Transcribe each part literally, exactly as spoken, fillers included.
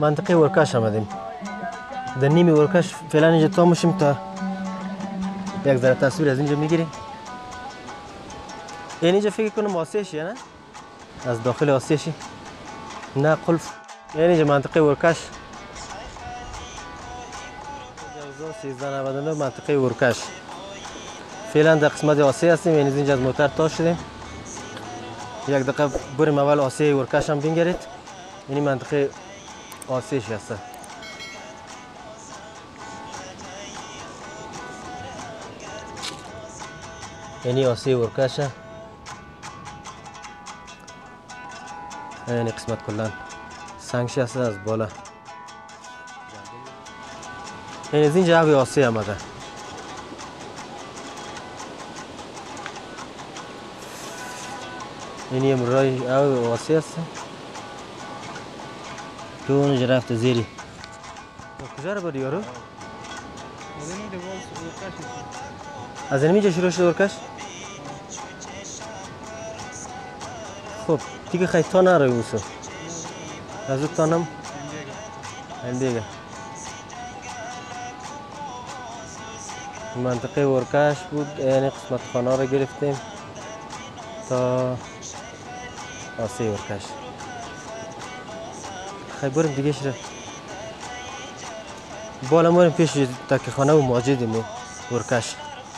منطقه ورکش آمدیم. در نیم ورکش فعلا اینجا تا میشیم تا یک ذره تصویر از اینجا میگیریم. این اینجا فکر کنم آسیشیه نه؟ از داخل آسیشی؟ نه قلف. این اینجا منطقه ورکش. جوزا سیزده نود و نه منطقه ورکش. فعلا در قسمت آسیه هستیم. یعنی اینجا از موتر تا شدیم. یک دقیقه بریم اول آسیه ورکش هم بینگرید. یعنی منطقه آسیش هست. یعنی آسیه ورکش هست. این قسمت کلان سنگش هست از بالا. این از اینجا آبی آسیه آمده. اینی امرای آبی آسیه هست. تو اونجا رفته زیری. کجا رو بری یارو؟ از اینجا شروع شد ورکش؟ خب دیگه خیلی تا نره اوسو. از اون تانم این دیگه منطقه ورکش بود. یعنی قسمت خانه رو گرفتیم تا آسیه ورکش. خیلی بریم دیگه شده بالا ماریم پیش تاکی خانه و ماجدیم ورکش.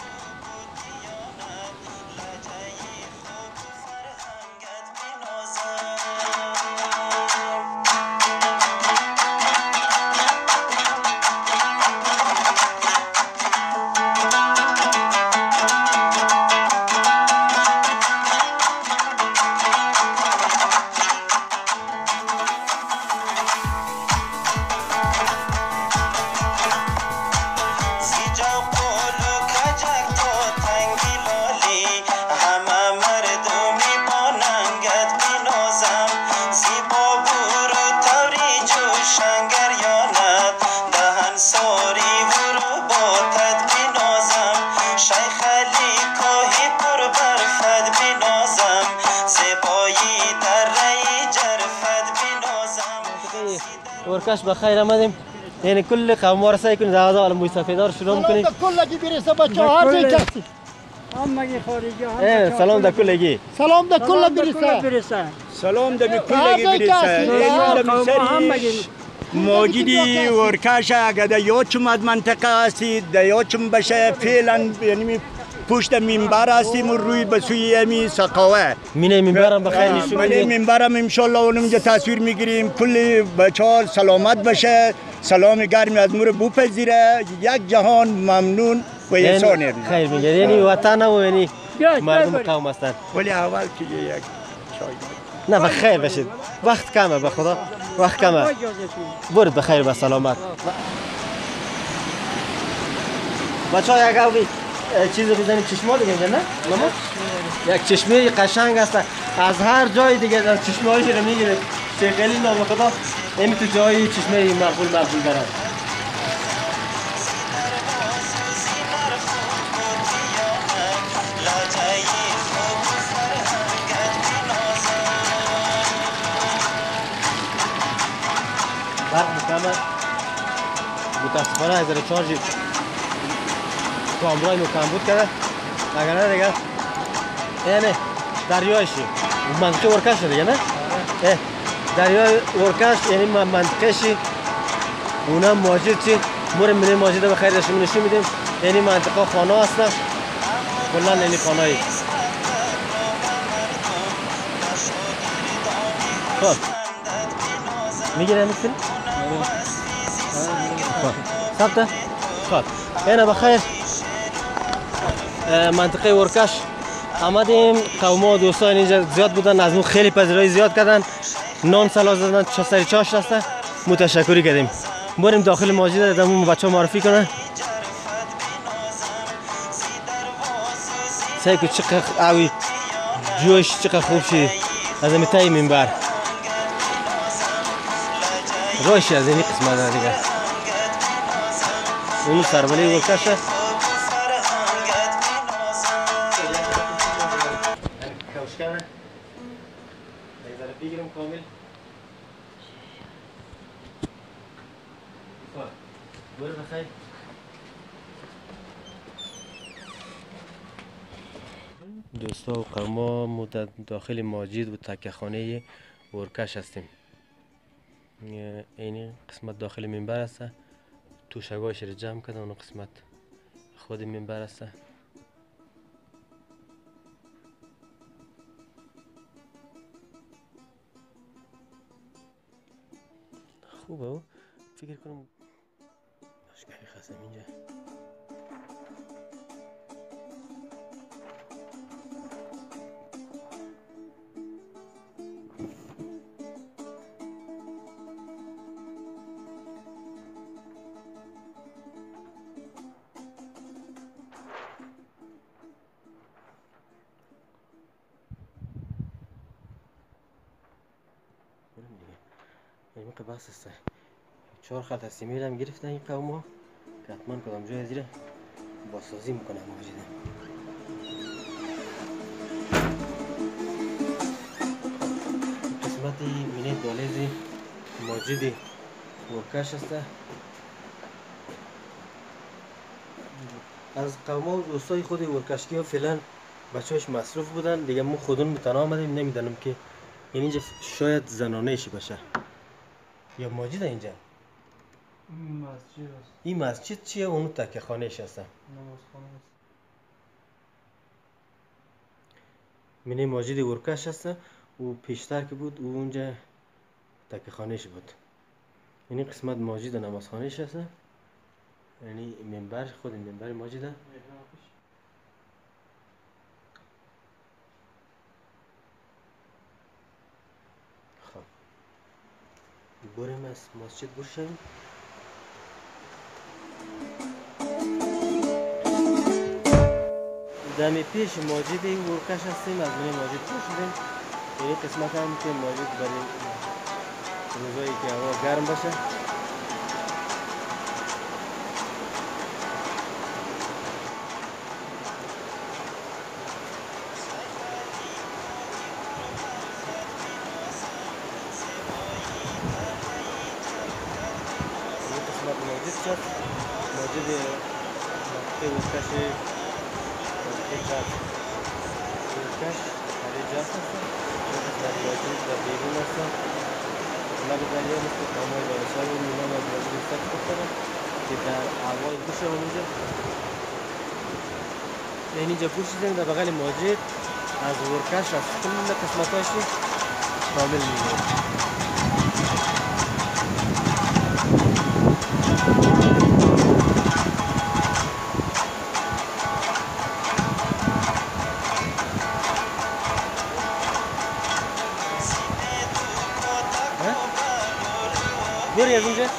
ورکش بخیر آمدیم. یعنی کل قوم را سعی کنید دعوت على موی سفیدار شروع میکنیم. سلام در کلگی برسه بچه ها هر جای کسی. همگی خارجی هم. سلام در کلگی. سلام در کل برسه. سلام در کلگی برسه. همگی موجودی ورکش اگر در یاچم از منطقه هستید در یاچم بشه فعلا یعنی پشت منبر هستیم و روی به سوی امی سقاوه مینه منبرم بخیر نشون میدیم. مینه منبرم انشالله اونجا تصویر میگیریم. کلی بچه ها سلامت بشه. سلام گرمی از مور بپذیره. یک جهان ممنون و احسان خیر میگه. یعنی وطن و یعنی مردم قوم هستند. ولی اول که یک چای نه بخیر باشید. وقت کمه به خدا. وقت کمه. برید بخیر و سلامت. بچه ها یک اوی چیز رو بزنید چشمه دیگه نه؟ ماما؟ یک چشمه قشنگ است. از هر جای دیگه در چشمه هایش رو میگیره. شیخلی نام خدا این تو جای چشمه مقبول مقبول دارد. برق مکمل متاسفانه از ریچارج کامرای مو کم بود کرده. اگر نه دیگه اینه دریایشی منطقه ورکش دیگه نه؟ دریای ورکش یعنی منطقه شی اونم ماجد چی مور من ماجد به خیر نشون نشون میدیم. یعنی منطقه خانه هستن کلا یعنی خانه‌ای. خب میگیره میتونی؟ خب ثبته؟ خب اینه بخیر منطقه ورکش آمدیم. قوم و دوستان اینجا زیاد بودن. از اون خیلی پذیرایی زیاد کردن. نان سلا زدن سری چاش هسته. متشکری کردیم. بریم داخل ماجد دمون بچه ها معرفی کنن. سعی که چقدر اوی جوش چقدر خوب شید از این تای منبر روش از این قسمت دیگه. اون سربالی ورکش است. کوشکنه بگیرم کامل. برو بخیر. دوستا و قوما ما در داخل ماجد و تکه خانه ورکش هستیم. این قسمت داخل منبر است. توشگاهش رو جمع کردن. اون قسمت خود منبر است. خوبه او فکر کنم اشکالی خواستم اینجا. این موقع بحث است. چهار خط از سیمیل هم گرفتن این قوم ها که حتما کدام جای زیره باسازی میکنم موجوده. قسمت مینه دالیزی ماجد ورکش است. از قوم ها و دوستای خود ورکشکی ها فعلا بچه‌هاش مصروف بودن دیگه. ما خودمون متنا آمدیم نمیدانم که این اینجا شاید زنانه‌شی باشه یا ماجد اینجا. این مسجد است. این مسجد چیه؟ اونو تکه خانهش هست. نمازخانه است. منی ماجد ورکش هست. او پیشتر که بود او اونجا تکه خانهش بود. این قسمت ماجد نمازخانهش هست. یعنی منبر خود منبر ماجده. خب بریم از مسجد برشیم. دمی پیش ماجد ورکش هستیم. از منی ماجد پوشیدیم. این قسمت هم که ماجد برای روزایی که هوا گرم باشه ماجد شد. ماجد منطقه ورکش منطقه ورکش برای جاست هست. در ماجد در بیرون هست. لب دریا مثل کامای دارشای و میلان از ماجد سکت بکنم که در هوای بشه اونجا. این اینجا پوشیدیم در بغل ماجد از ورکش از کل قسمتاشی کامل میگیریم. بری از اونجا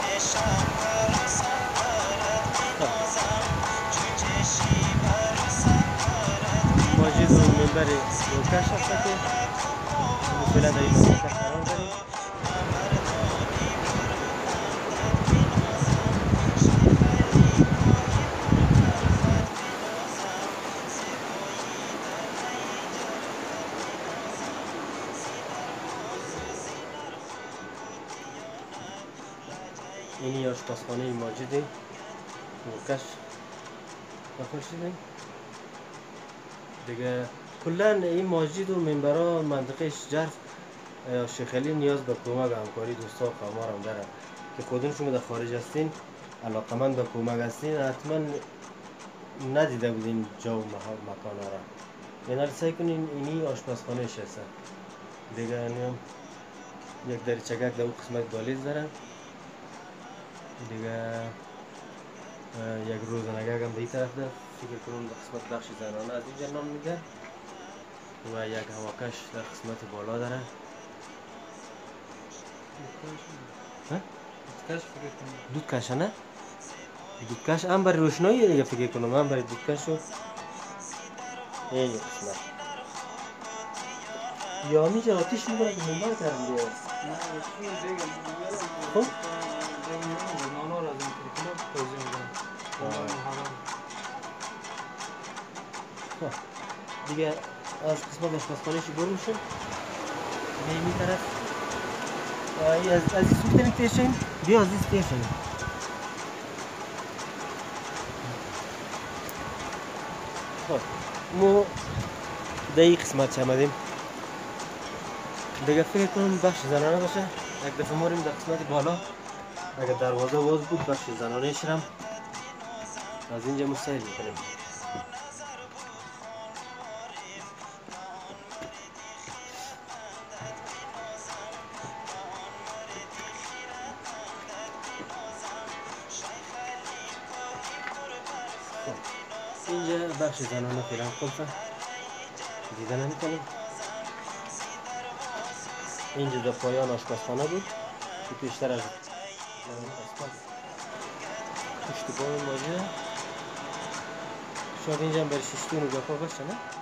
ماجد و منبر ورکش هست که فعلا در این منطقه قرار داریم. اینی آشپزخانه ماجد ورکش داخل شدیم دیگه. کلا این ماجد و منبرها منطقه جرف شیخ علی نیاز به کمک همکاری دوستا و قوما هم داره که خودتون شما در خارج هستین علاقمند به کمک هستین حتما ندیده بودین جا و مکان ها را. یعنی سعی کنین اینی آشپزخانه هست دیگه. هم یک دریچگک در اون قسمت دالیز داره دیگه. یک روزنگه هم به این طرف ده. فکر کنم قسمت بخش زنانه از اینجا نام میده و یک هواکش در قسمت بالا داره. دودکش نه؟ دودکش هم برای روشنایی دیگه فکر کنم. هم برای دودکش و این قسمت یا همیشه آتیش میکنه که منبر کردم دیگه. خب دیگه از قسمت آشپزخانه‌اش برو میشیم به این طرف. از از این سوی تیر شیم. بیا از این تیر شیم. خب ما در این قسمت آمدیم دیگه فکر کنم بخش زنانه باشه. یک دفعه ماریم در قسمت بالا اگر دروازه باز بود بخش زنانه شرم از اینجا ما سیر میکنیم. اینجا بخش زنانه فعلا خلصه دیده نمیکنیم. اینجا در پایان آشپزخانه بود که پیشتر از پشت پای ماجه شاید اینجا هم بر ششتون و گفا باشه نه؟